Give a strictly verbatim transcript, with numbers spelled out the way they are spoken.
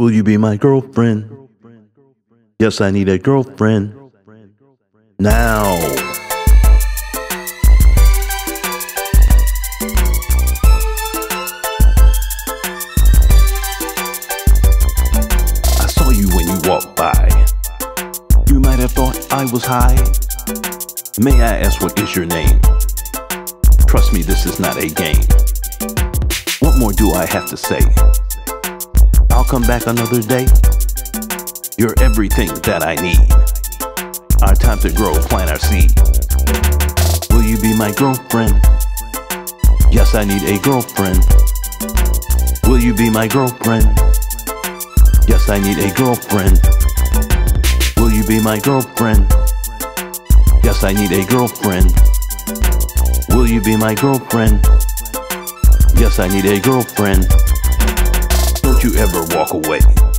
Will you be my girlfriend? Yes, I need a girlfriend. Now. I saw you when you walked by. You might have thought I was high. May I ask, what is your name? Trust me, this is not a game. What more do I have to say? I'll come back another day. You're everything that I need. Our time to grow, plant our seed. Will you be my girlfriend? Yes, I need a girlfriend. Will you be my girlfriend? Yes, I need a girlfriend. Will you be my girlfriend? Yes, I need a girlfriend. Will you be my girlfriend? Yes, I need a girlfriend. Don't you ever walk away.